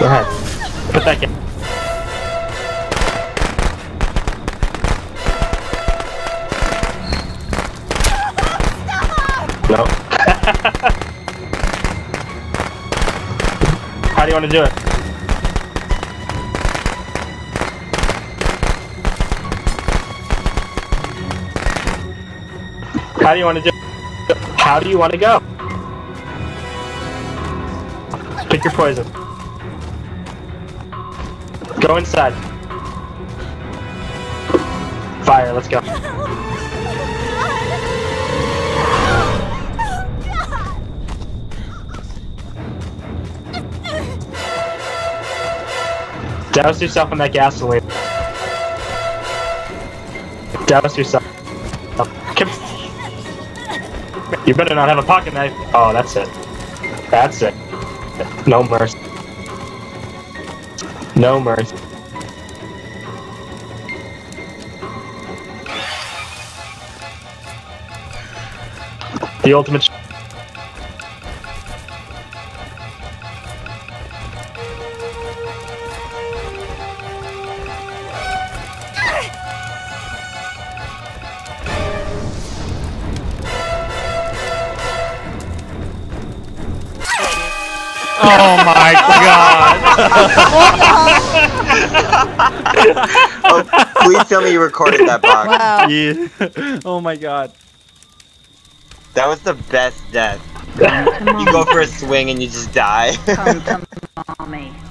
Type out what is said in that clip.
Go ahead. Put that in. No. How do you want to do it? How do you want to do it? How do you want to go? Pick your poison. Go inside. Fire, let's go. Douse yourself in that gasoline. Douse yourself. You better not have a pocket knife. Oh, that's it. That's it. No mercy. No mercy. The ultimate. Oh my god! Oh, please tell me you recorded that, Boc. Wow. Yeah. Oh my god. That was the best death. Come to You go for a swing and you just die. Come to mommy.